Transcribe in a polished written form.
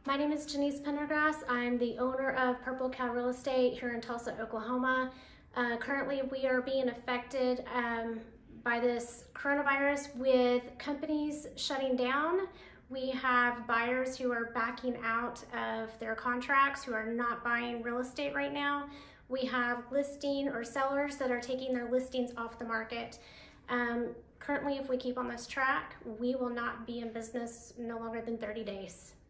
My name is Janice Pendergrass. I'm the owner of Purple Cow Real Estate here in Tulsa, Oklahoma. Currently, we are being affected by this coronavirus with companies shutting down. We have buyers who are backing out of their contracts, who are not buying real estate right now. We have listing or sellers that are taking their listings off the market. Currently, if we keep on this track, we will not be in business no longer than 30 days.